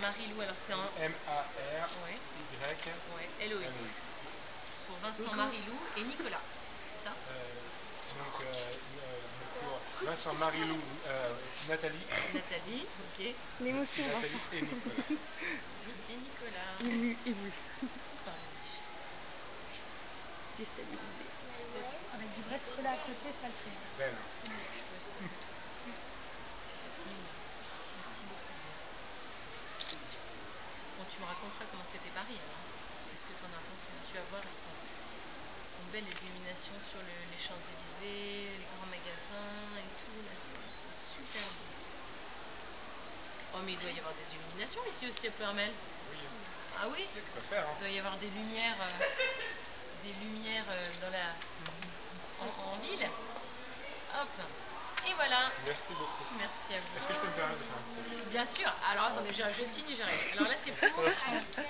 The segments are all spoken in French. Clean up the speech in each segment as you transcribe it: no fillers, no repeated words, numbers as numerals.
Marie-Lou, alors c'est en... M-A-R-Y. Ouais, L-O-U. Pour Vincent, Marie-Lou et Nicolas. C'est ça Pour Vincent, Marie-Lou, Nathalie. Nathalie, ok. L'émotion. Nathalie et Nicolas. Et Nicolas. Ému. Déstabilisé. Avec du vrai chocolat à côté, ça le fait. Ben. Bon, tu me raconteras comment c'était Paris, alors. Qu'est-ce que tu en as pensé? Tu vas voir, elles sont belles, les illuminations sur les Champs-Élysées, les grands magasins et tout, là, c'est super beau. Oh, mais il doit y avoir des illuminations ici aussi à Ploërmel. Oui. Ah oui? Faire, hein. Il doit y avoir des lumières dans la... en ville. Hop. Et voilà. Merci beaucoup. Merci à vous. Est-ce que je peux me permettre de faire un petit... Bien sûr. Alors attendez, je signe, j'arrive. Alors là, c'est pour Alicia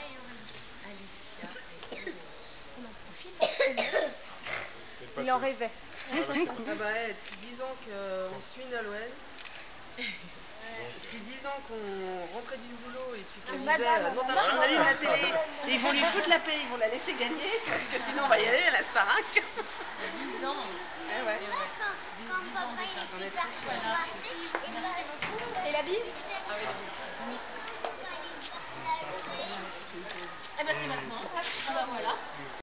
et Euro. On en profite. Il en rêvait. Ah bah, depuis 10 ans qu'on suit Nolwenn. Depuis 10 ans qu'on rentrait du boulot et puis qu'on disait non, on allume la télé et ils vont lui foutre la paix, ils vont la laisser gagner parce que sinon on va y aller à la Starac. 10 ans. Eh ouais. Quand papa est parti Merci beaucoup. Et la bise? Ah oui, la bise. Eh ben c'est maintenant. Ah ben voilà.